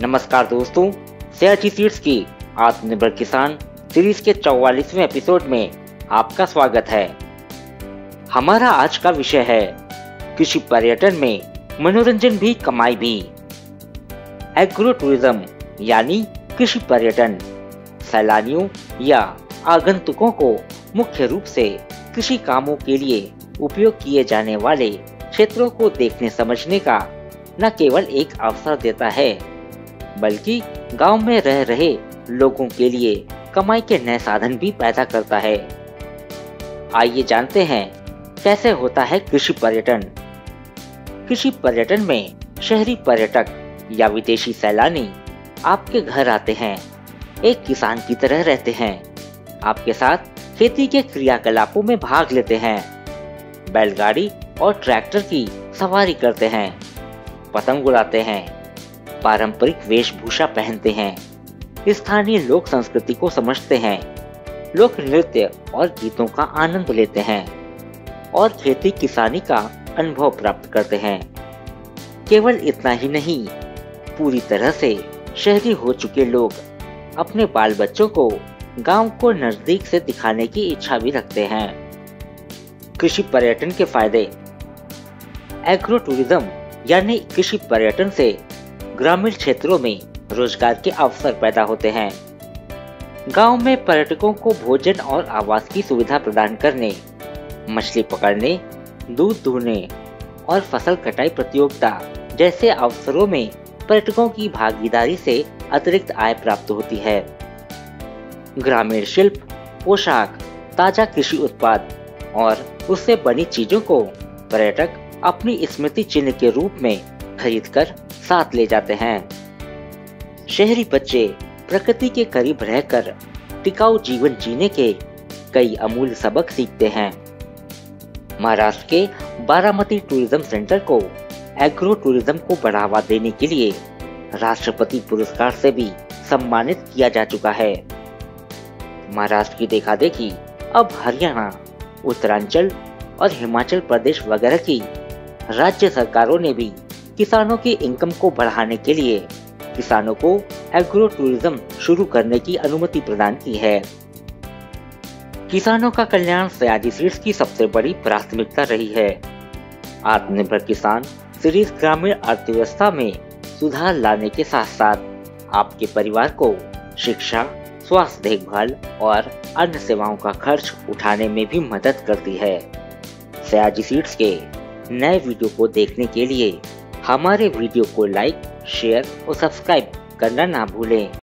नमस्कार दोस्तों, सियाची सीड्स की आत्मनिर्भर किसान सीरीज के 44वें एपिसोड में आपका स्वागत है। हमारा आज का विषय है कृषि पर्यटन में मनोरंजन भी कमाई भी। एग्रो टूरिज्म यानी कृषि पर्यटन सैलानियों या आगंतुकों को मुख्य रूप से कृषि कामों के लिए उपयोग किए जाने वाले क्षेत्रों को देखने समझने का न केवल एक अवसर देता है, बल्कि गांव में रह रहे लोगों के लिए कमाई के नए साधन भी पैदा करता है। आइए जानते हैं कैसे होता है कृषि पर्यटन। कृषि पर्यटन में शहरी पर्यटक या विदेशी सैलानी आपके घर आते हैं, एक किसान की तरह रहते हैं, आपके साथ खेती के क्रियाकलापों में भाग लेते हैं, बैलगाड़ी और ट्रैक्टर की सवारी करते हैं, पतंग उड़ाते हैं, पारंपरिक वेशभूषा पहनते हैं, स्थानीय लोक संस्कृति को समझते हैं, लोक नृत्य और गीतों का आनंद लेते हैं और खेती किसानी का अनुभव प्राप्त करते हैं। केवल इतना ही नहीं, पूरी तरह से शहरी हो चुके लोग अपने बाल बच्चों को गांव को नजदीक से दिखाने की इच्छा भी रखते हैं। कृषि पर्यटन के फायदे। एग्रो टूरिज्म यानी कृषि पर्यटन से ग्रामीण क्षेत्रों में रोजगार के अवसर पैदा होते हैं। गांव में पर्यटकों को भोजन और आवास की सुविधा प्रदान करने, मछली पकड़ने, दूध दूहने और फसल कटाई प्रतियोगिता जैसे अवसरों में पर्यटकों की भागीदारी से अतिरिक्त आय प्राप्त होती है। ग्रामीण शिल्प, पोशाक, ताजा कृषि उत्पाद और उससे बनी चीजों को पर्यटक अपनी स्मृति चिन्ह के रूप में खरीदकर साथ ले जाते हैं। शहरी बच्चे प्रकृति के करीब रहकर टिकाऊ जीवन जीने के कई अमूल्य सबक सीखते हैं। महाराष्ट्र के बारामती टूरिज्म सेंटर को एग्रो टूरिज्म को बढ़ावा देने के लिए राष्ट्रपति पुरस्कार से भी सम्मानित किया जा चुका है। महाराष्ट्र की देखा देखी अब हरियाणा, उत्तरांचल और हिमाचल प्रदेश वगैरह की राज्य सरकारों ने भी किसानों की इनकम को बढ़ाने के लिए किसानों को एग्रो टूरिज्म शुरू करने की अनुमति प्रदान की है। किसानों का कल्याण सयाजी सीड्स की सबसे बड़ी प्राथमिकता रही है। आत्मनिर्भर किसान सीरीज ग्रामीण अर्थव्यवस्था में सुधार लाने के साथ साथ आपके परिवार को शिक्षा, स्वास्थ्य देखभाल और अन्य सेवाओं का खर्च उठाने में भी मदद करती है। सयाजी सीड्स के नए वीडियो को देखने के लिए हमारे वीडियो को लाइक, शेयर और सब्सक्राइब करना ना भूलें।